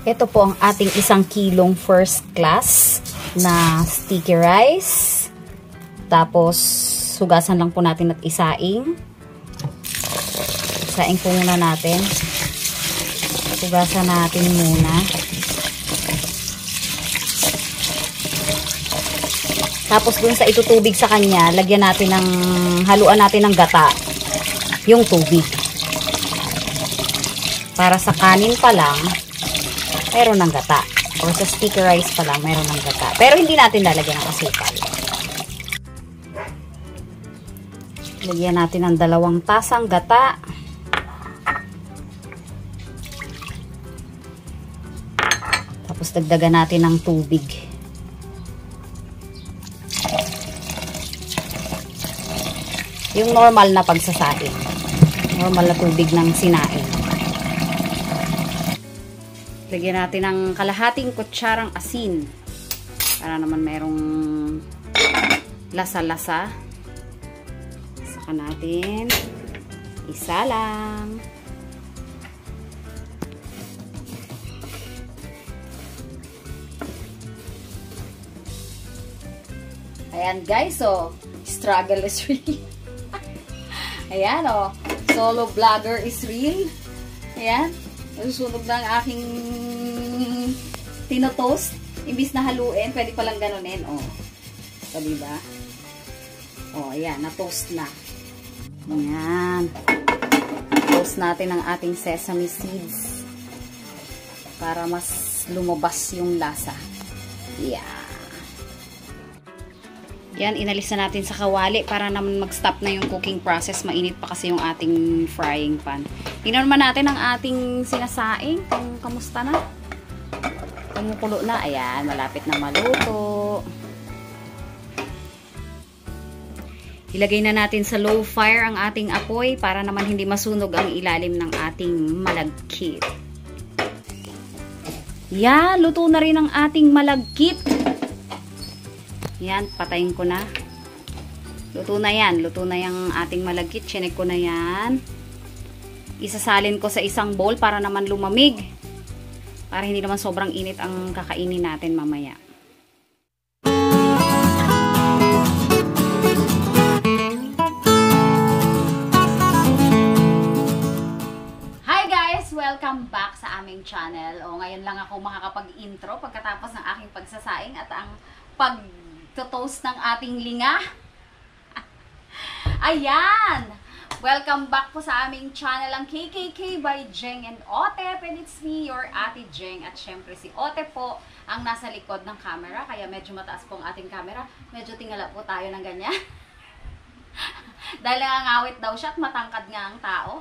Ito po ang ating 1 kilong first class na sticky rice. Tapos, hugasan lang po natin at isaing. Isaing po muna natin. Hugasan natin muna. Tapos, dun sa itutubig sa kanya, lagyan natin ng, haluan natin ng gata. Yung tubig. Para sa kanin pa lang, meron ng gata. O sa sticky rice pa lang, meron ng gata. Pero hindi natin lalagyan ng asukal. Lagyan natin ng 2 tasang gata. Tapos dagdagan natin ng tubig. Yung normal na pagsasaing. Normal na tubig ng sinaing. Lagyan natin ng kalahating kutsarang asin. Para naman merong lasa-lasa. Saka natin. Isa lang. Ayan guys, so struggle is real. Ayan o, solo vlogger is real. Ayan. Nasusunog na ang aking tinotoast. Imbis na haluin, pwede palang ganunin. O. So, diba? O, ayan. Na-toast na. Ayan. Toast natin ang ating sesame seeds. Para mas lumabas yung lasa. Yeah. Yan, inalis na natin sa kawali para naman mag-stop na yung cooking process. Mainit pa kasi yung ating frying pan. Tingnan naman natin ang ating sinasaing kung kamusta na. Kumukulo na. Ayan, malapit na maluto. Ilagay na natin sa low fire ang ating apoy para naman hindi masunog ang ilalim ng ating malagkit. Yan, luto na rin ang ating malagkit. Yan, patayin ko na. Luto na yan. Luto na yung ating malagkit. Chinek ko na yan. Isasalin ko sa isang bowl para naman lumamig. Para hindi naman sobrang init ang kakainin natin mamaya. Hi guys! Welcome back sa aming channel. O, ngayon lang ako makakapag-intro pagkatapos ng aking pagsasaing at ang pag-toast ng ating linga. Ayan! Welcome back po sa aming channel, ang KKK by Jeng and Otep. And it's me, your Ate Jeng. At syempre si Otep po ang nasa likod ng camera. Kaya medyo mataas po ang ating camera. Medyo tingala po tayo ng ganyan. Dahil nangangawit daw siya at matangkad nga ang tao.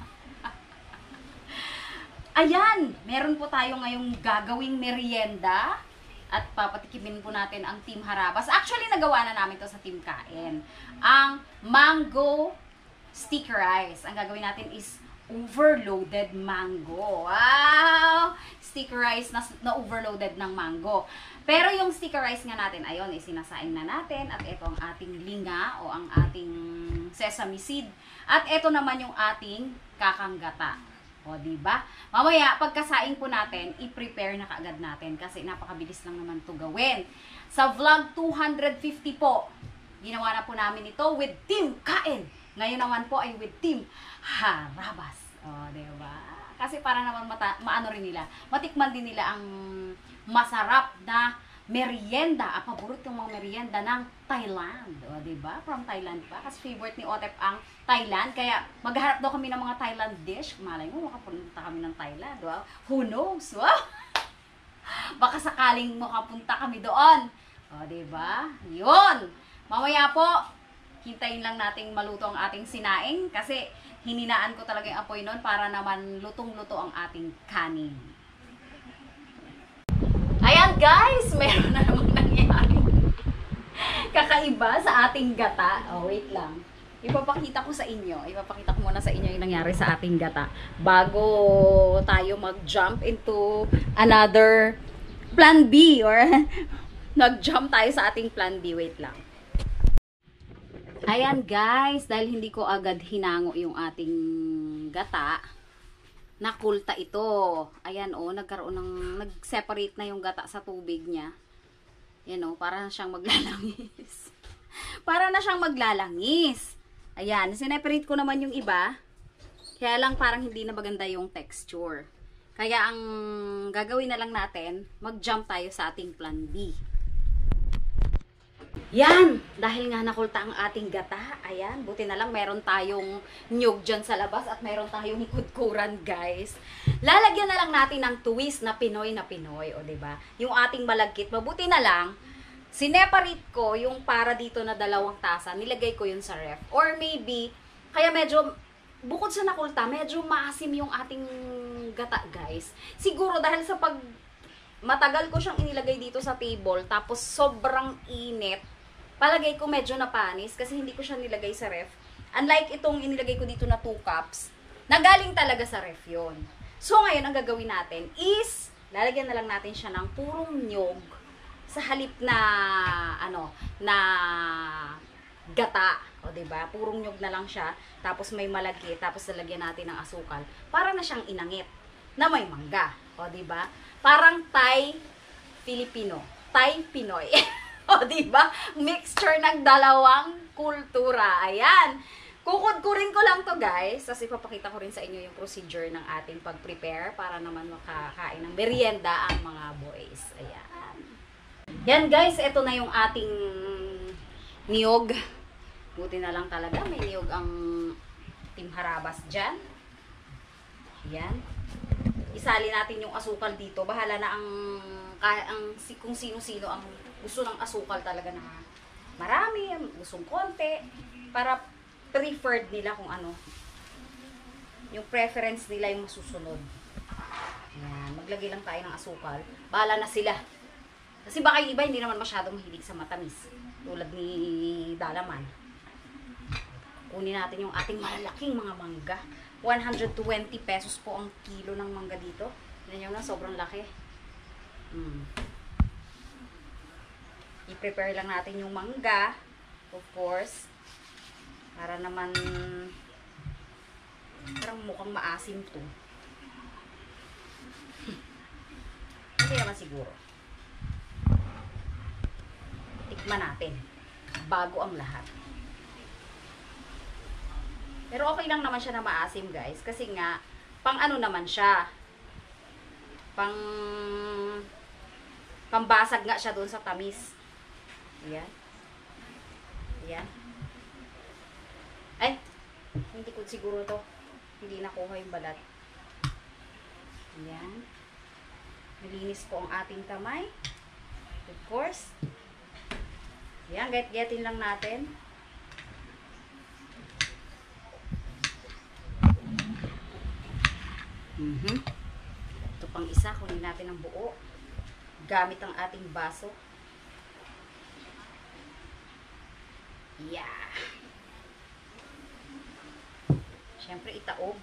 Ayan! Meron po tayo ngayong gagawing merienda. At papatikimin po natin ang Team Harabas. Actually, nagawa na namin to sa Team Kain. Ang mango sticky rice. Ang gagawin natin is overloaded mango. Wow! Sticky rice na overloaded ng mango. Pero yung sticky rice nga natin, ayun, isinasaing na natin. At ito ang ating linga o ang ating sesame seed. At ito naman yung ating kakanggata. O, diba? Mamaya, pagkasaing po natin, i-prepare na kaagad natin kasi napakabilis lang naman to gawin. Sa vlog 250 po, ginawa na po namin ito with Team Kain. Ngayon naman po ay with Team Harabas. O, diba? Kasi para naman maano rin nila, matikman din nila ang masarap na merienda. Paborito yung mga merienda ng Thailand. O, diba? From Thailand pa. Kasi favorite ni Otep ang Thailand. Kaya maghahanap daw kami ng mga Thailand dish. Malay mo, makapunta kami ng Thailand. Wow. Who knows? Wow. Baka sakaling makapunta kami doon. O, diba? Yun. Mamaya po, hintayin lang nating maluto ang ating sinaing. Kasi hininaan ko talaga yung apoy nun para naman lutong-luto ang ating kanin. Ayan guys, meron na namang nangyari. Kakaiba sa ating gata. Oh, wait lang. Ipapakita ko sa inyo. Ipapakita ko muna sa inyo yung nangyari sa ating gata. Bago tayo mag-jump into another plan B or nag-jump tayo sa ating plan B. Wait lang. Ayan guys, dahil hindi ko agad hinango yung ating gata, nakulta ito. Ayan oh, nag-separate na yung gata sa tubig niya. Yan oh, para na siyang maglalangis. Para na siyang maglalangis. Ayan, sineparate ko naman yung iba. Kaya lang parang hindi na maganda yung texture. Kaya ang gagawin na lang natin, mag-jump tayo sa ating plan B. Yan! Dahil nga nakulta ang ating gata, ayan, buti na lang meron tayong nyug dyan sa labas at meron tayong kudkuran, guys. Lalagyan na lang natin ng twist na Pinoy, o diba? Yung ating malagkit, mabuti na lang, sineparate ko yung para dito na 2 tasa, nilagay ko yun sa ref. Or maybe, kaya medyo, bukod sa nakulta, medyo maasim yung ating gata, guys. Siguro dahil sa matagal ko siyang inilagay dito sa table, tapos sobrang init, palagay ko medyo napanis kasi hindi ko siya nilagay sa ref. Unlike itong inilagay ko dito na 2 cups, nagaling talaga sa ref yun. So ngayon, ang gagawin natin is, lalagyan na lang natin siya ng purong nyog sa halip na, na gata. O diba? Purong nyog na lang siya, tapos may malagkit, tapos lalagyan natin ng asukal. Para na siyang inangit na may mangga. O diba? Parang Thai Filipino. Thai Pinoy. O diba? Mixture ng 2 kultura. Ayan. Kukudkurin ko lang to, guys. Tapos ipapakita ko rin sa inyo yung procedure ng ating pag-prepare para naman makakain ng merienda ang mga boys. Ayan. Yan, guys. Ito na yung ating niyog. Buti na lang talaga. May niyog ang Team Harabas dyan. Ayan. Isali natin yung asukal dito. Bahala na kung sino-sino ang gusto ng asukal talaga na marami, gustong konti, para preferred nila kung ano. Yung preference nila yung masusunod. Ayan, maglagay lang tayo ng asukal. Bahala na sila. Kasi baka yung iba hindi naman masyadong mahilig sa matamis. Tulad ni Dalaman. Kunin natin yung ating malalaking mga mangga. 120 pesos po ang kilo ng mangga dito. Tignan nyo na, sobrang laki. I-prepare lang natin yung mangga, of course, para naman parang mukhang maasim to. Hindi naman siguro. Tikman natin bago ang lahat. Pero okay lang naman siya na maasim, guys, kasi nga pang ano naman siya, pambasag nga siya doon sa tamis. Ayan. Ayan. Ay, hindi ko siguro to. Hindi nakuha yung balat. Ayan. Nalinis po ang ating kamay. Of course. Ayan, get-getin lang natin. Ito pang isa, kunin natin ang buo. Gamit ang ating baso. Yeah. Siyempre, itaob.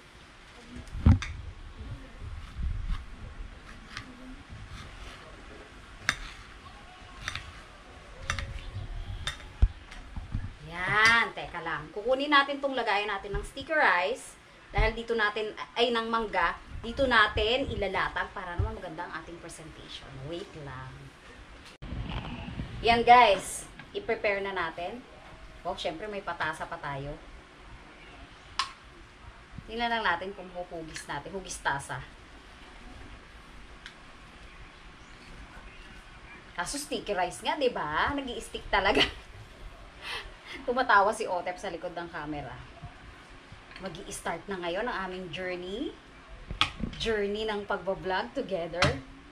Yan, teka lang. Kukunin natin itong lagayan natin ng sticker rice. Dahil dito natin, ay ng mangga, dito natin ilalatag para naman maganda ang ating presentation. Wait lang. Yan, guys. I-prepare na natin. Oh, syempre may patasa pa tayo. Tingnan lang natin kung hugis natin. Hugis tasa. Kaso sticky rice nga, diba? Nag-i-stick talaga. Tumatawa si Otep sa likod ng camera. Mag-i-start na ngayon ang aming journey. Journey ng pagbablog together.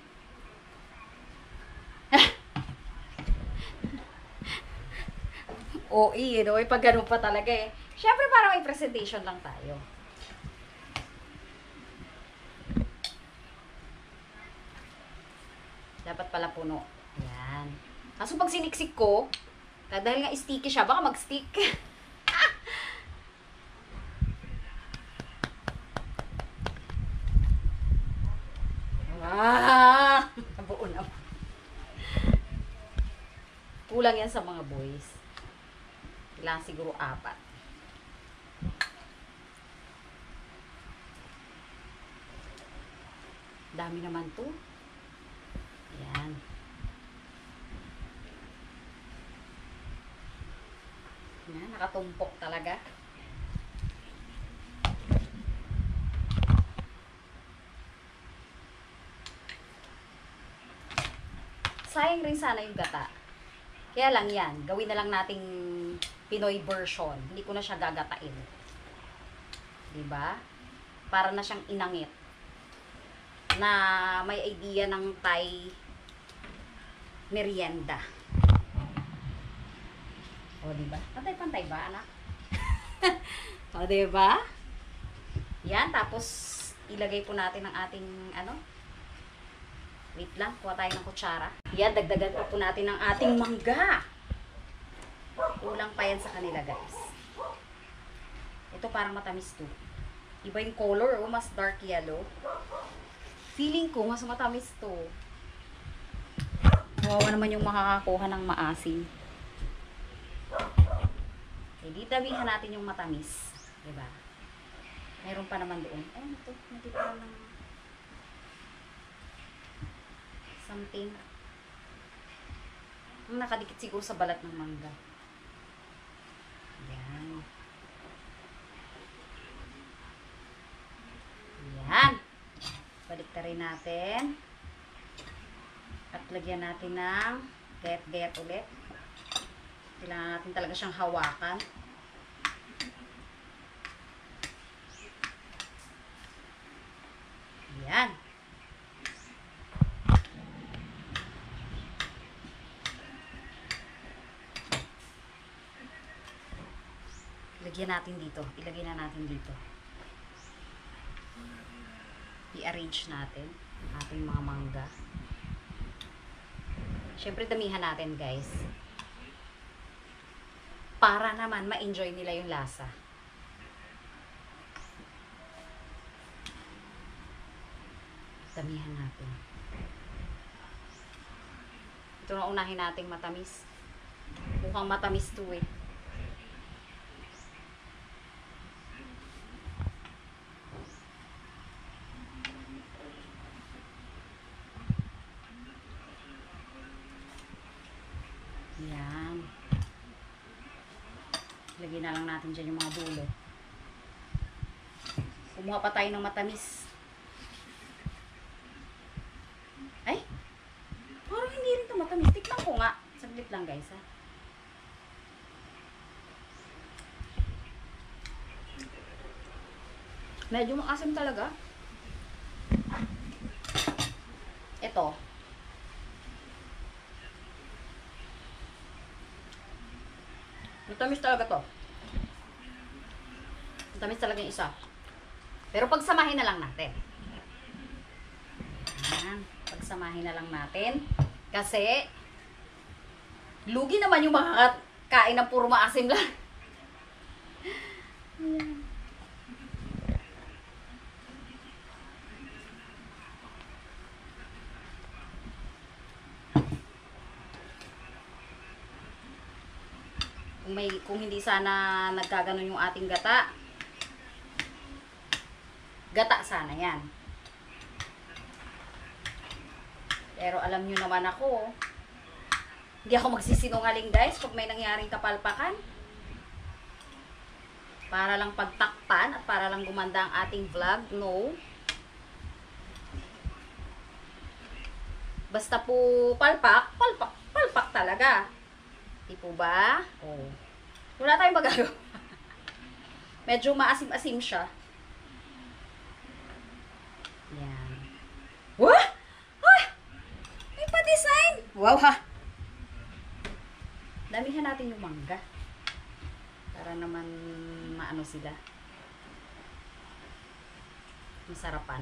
OE, no? Pag ganun pa talaga eh. Siyempre, para may presentation lang tayo. Dapat pala puno. Ayan. Kaso pag siniksik ko, dahil nga sticky siya, baka mag-stick. Buo na. Kulang yan sa mga boys. Kailangan siguro 4. Dami naman to. Yan. Yan, nakatumpok talaga. Sayang rin sana yung gata. Kaya lang yan, gawin na lang nating Pinoy version. Hindi ko na siya gagatain. Diba? Para na siyang inangit. Na may idea ng Thai merienda. O, diba? Pantay-pantay ba, anak? O, diba? Yan, tapos ilagay po natin ang ating, wait lang, kuha tayo ng kutsara. Yan, dagdagan pa po natin ang ating mangga. Kulang pa yan sa kanila, guys. Ito parang matamis to. Iba yung color, mas dark yellow. Feeling ko, mas matamis to. Kawawa naman yung makakakuha ng maasim. Hindi, damihan natin yung matamis. Diba? Meron pa naman doon. Ay, ito, natitira ng something. Ang nakadikit siguro sa balat ng mangga. Yan. Yan. Baliktarin natin. At lagyan natin ng gayat-gayat ulit. Kailangan natin talaga siyang hawakan. Yan. Lagyan natin dito. Ilagay na natin dito. I-arrange natin ang ating mga mangga. Siyempre, damihan natin, guys. Para naman ma-enjoy nila yung lasa. Damihan natin. Ito na unahin nating matamis. Mukhang matamis to eh. Yan. Lagyan na lang natin dyan yung mga dulo. Kumuha pa tayo ng matamis. Ay! Parang hindi rin ito matamis. Tikman ko nga. Saglit lang, guys, ha. Medyo maasim talaga. Ito. Matamis talaga to. Matamis talaga yung isa. Pero pagsamahin na lang natin. Ayan. Pagsamahin na lang natin. Kasi, lugi naman yung makakain ng puro maasim lang. Ayan. Kung hindi sana nagkaganon yung ating gata sana yan. Pero alam nyo naman ako, hindi ako magsisinungaling, guys, pag may nangyaring kapalpakan. Para lang pagtakpan at para lang gumanda ang ating vlog, no. Basta po palpak talaga. Di po ba? Oh. Wala tayong magagawa. Medyo maasim-asim siya. Yan. Wah! Ah! May pa-design! Wow, ha! Damihan natin yung mangga. Para naman maano sila. Masarapan.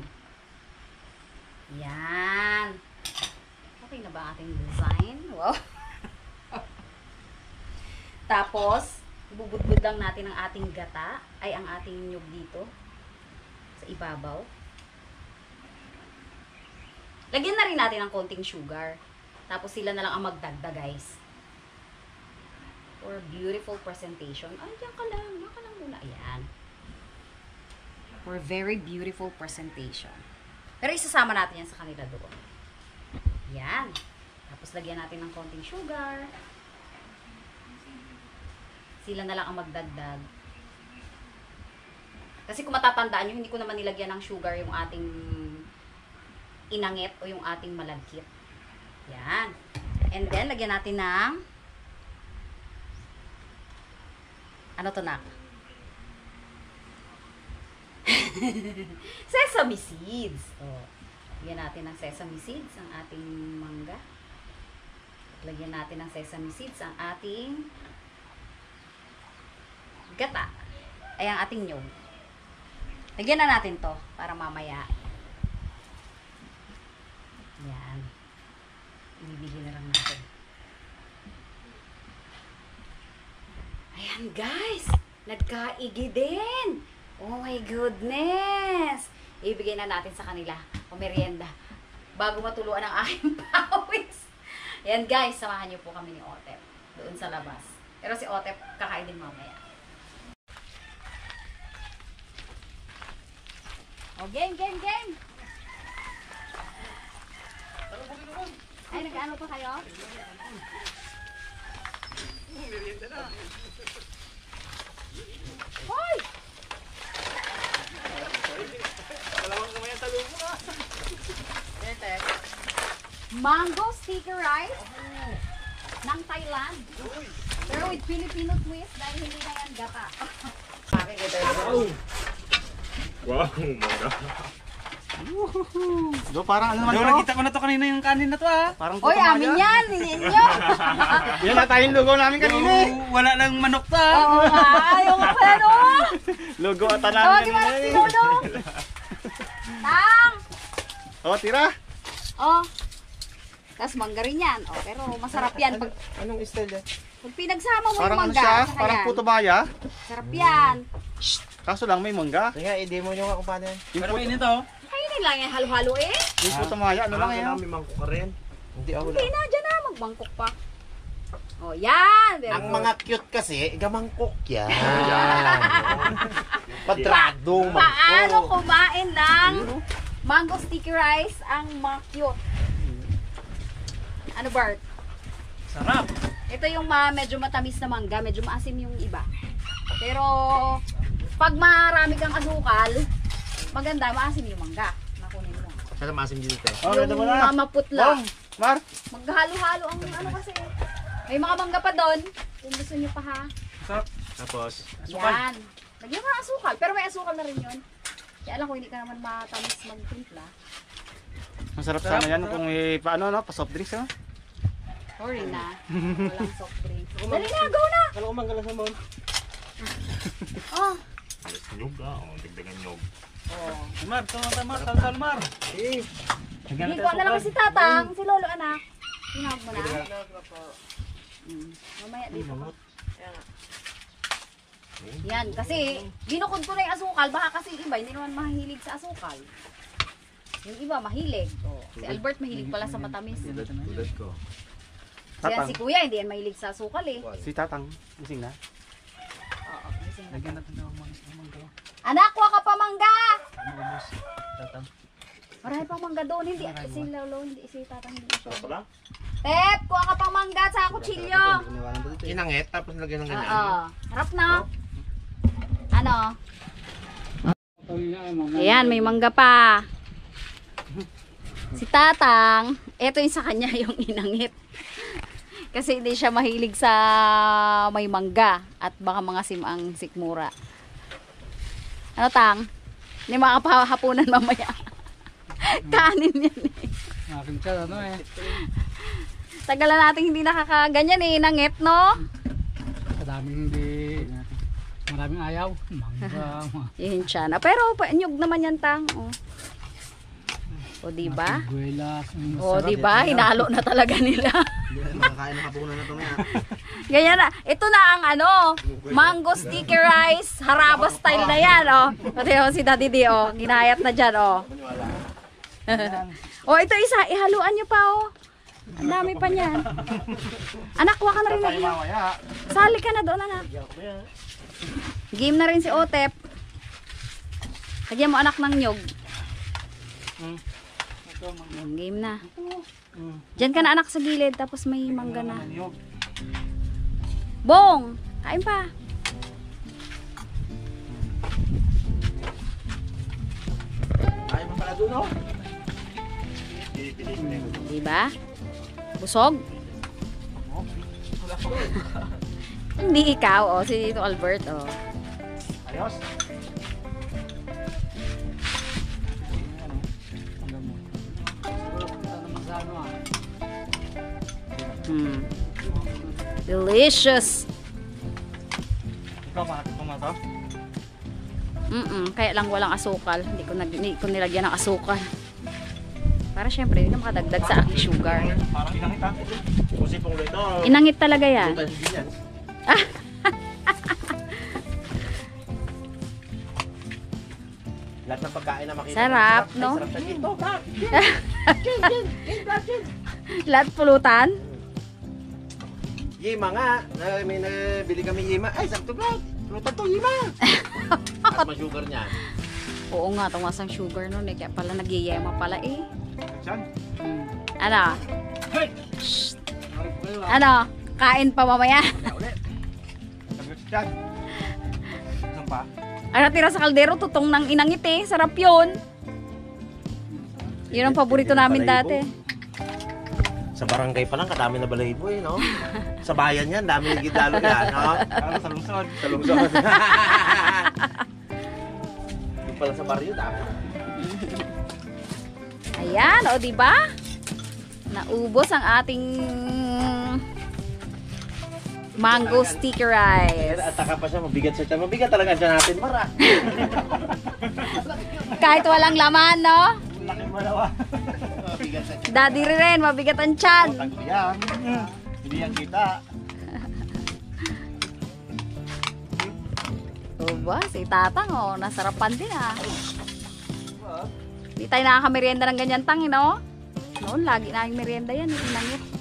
Yan. Okay na ba ating design? Wow! Tapos, ibubudbud lang natin ang ating gata, ay ang ating nyug dito, sa ibabaw. Lagyan na rin natin ng konting sugar. Tapos sila na lang ang magdagdag, guys. For beautiful presentation. Ay, diyan ka lang muna. Ayan. For very beautiful presentation. Pero isasama natin yan sa kanila doon. Yan. Tapos lagyan natin ng konting sugar. Sila na lang ang magdagdag. Kasi kung matatandaan nyo, hindi ko naman nilagyan ng sugar yung ating inangit o yung ating malagkit. Yan. And then, lagyan natin ng ano to, nak? Sesame seeds. Oh. Lagyan natin ng sesame seeds ang ating mangga. Lagyan natin ng sesame seeds ang ating gata. Ay, ang ating nyog. Lagyan na natin to para mamaya. Yan. Ibibigay na lang natin. Ayan, guys. Nagkaigi din. Oh my goodness. Ibigay na natin sa kanila o merienda bago matuluan ang aking pawis. Ayan, guys. Samahan niyo po kami ni Otep doon sa labas. Pero si Otep kakain din mamaya. Oh, game. Ay, nag-ano pa kayo? Merienda na. Hoy! Dalawang kamay ang talo mo, ah. Mango sticky rice ng Thailand. Pero with Filipino twist dahil hindi na yan gata. Wow, mangga. Do, parang ano naman Do, to? nakita ko na to kanina yung kanin na to ah. Parang Oy, amin yan! Hindi nyo! Yan na tayong lugaw namin kanina eh. Wala lang manok to ah. Oo nga, ayaw nga pala no! Lugaw at namin Tawagin mo kanina na si eh. Lodong! Tang! Oh, tira. Oh. Tapos mangga rin yan. Oh, pero masarap yan. Anong style yan? Pag pinagsama mo yung Parang ano mangga, siya? saka Parang yan. puto baya. Sarap yan. Kaso lang may mangga. Kaya i-demo nyo nga kung paano yan. Yung Pero puto, kainin to. Kainin lang yan, halo-halo eh. yung puto maya, ano lang yan? May mangkok ka rin. Hindi ako Hindi na, dyan na. Magbangkok pa. Oh, yan. Very Ang good. mga cute kasi, gamangkok yan. Padradong Paano mangkok. kumain ng mango sticky rice ang mga cute? Ano, Bart? Sarap. Ito yung medyo matamis na mangga, medyo maasim yung iba. Pero pag marami kang asukal, maganda, maasim yung mangga. Nakunin mo. Kaya masim dito. Oh, Yung ganda mo na. mamaputla. Bong, Mar. Maghalo-halo ang ano kasi. May mga mangga pa doon. Kung gusto nyo pa ha. Sarap. Tapos, Asukal. Yan. Lagyan mo ng asukal. Pero may asukal na rin yun. Kaya alam ko hindi ka naman matamis magtimpla. Masarap sana yan kung may paano, no? Pa-soft drinks, no? Sorry na. Walang soft drinks. Dali na, go na! kala ko manggalas naman. Oh. Nyog ah, oh, dagdagan nyog. Oh. Mar, tamar, tal Mar. Eh, Hindi ko na lang si Tatang, si Lolo anak. Tinawag mo na. Mamaya dito ka. Yan, kasi ginukod ko na yung asukal. Baka kasi iba, hindi naman mahilig sa asukal. Yung iba, mahilig. Oh. Si Albert mahilig pala sa matamis. tulad ko. Kaya si Kuya, hindi yan mahilig sa asukal eh. Si Tatang, gising na. Oo, gising na. Lagyan natin ng mangga. Anak, kuha ka pa mangga! Ubus. Tatang. Marami pang mangga doon. Hindi, si Lolo, hindi, si Tatang, hindi siya. Pala? Pep, kuha ka pang mangga sa kutsilyo. Inangit, tapos lagyan ng ganyan. Oo. Harap na. Ano? Ayan, may mangga pa. Si Tatang, eto yung sa kanya yung inangit. Kasi hindi siya mahilig sa may mangga at baka mga simang sikmura. Ano, Tang? Hindi makapahapunan mamaya. Kanin yan eh. Akin siya, ano eh. Tagal na natin hindi nakakaganyan eh, inangit, no? Maraming ayaw. Mangga. Yun siya na. Pero nyug naman yan, Tang. Oh. O, diba? Buwelas. O, diba? Hinalo na talaga nila. Makakain na kapunan na ito nga. Ganyan na. Ito na ang ano, mango sticky rice, haraba style na yan, oh. Pati oh, si Daddy D, oh. Ginayat na dyan, oh. Oh, ito isa. Ihaluan nyo pa, oh. Ang dami pa niyan. Anak, kuha ka na rin na iyo. Sali ka na doon, anak. Game na rin si Otep. Lagyan mo, anak, ng nyog. Ito, mga Yung game na. mm. Diyan ka na anak sa gilid, tapos may mangga na. Niyog. Bong! Kain pa. Ayaw mo pala doon, oh. Diba? Busog? Hindi ikaw, oh. Si Tito Albert, oh. Ayos. Hanggang mo. Siguro punta naman sa ano ah. Delicious! Ikaw, makatikong mo to? Kaya lang walang asukal. Hindi ko nilagyan ng asukal. Para syempre, hindi na makadagdag sa aking sugar. Parang inangit ha. Pusi pong rito. Inangit talaga yan. Putan din yan. Lahat ng pagkain na makita. Sarap, ay, no? Sarap siya dito. Lahat pulutan. Yima nga. May nabili kami yima. Ay, sakto ba? Lutan to, yima. At ma-sugar niyan. Oo nga, tumas ang sugar nun eh. Kaya pala nagyayema pala eh. Diyan. Ano? Hey! Shh. Sorry po kayo ah. Ano? Kain pa mamaya. Sagot dyan. Saan pa? Ang natira sa kaldero, tutong ng inangit eh. Sarap yun. Yun ang paborito namin dati. Sa barangay pa lang, kadami na balahibo eh, no? Sa bayan yan, dami yung gidalo yan, no? Parang sa lungsod. Sa lungsod. Yung pala sa baryo, dami. Ayan, o diba? Naubos ang ating mango sticky rice. At saka pa siya, mabigat siya. Mabigat talaga siya natin, Mara. Kahit walang laman, no? Laki mo daw. Mabigat siya. Daddy rin, mabigat ang tiyan. Tagli yan. Hindi yan kita. O ba, si Tatang, oh, nasarapan din ah. Hindi tayo nakaka-merienda ng ganyan tang, no? Noon, lagi na merienda yan, inangit.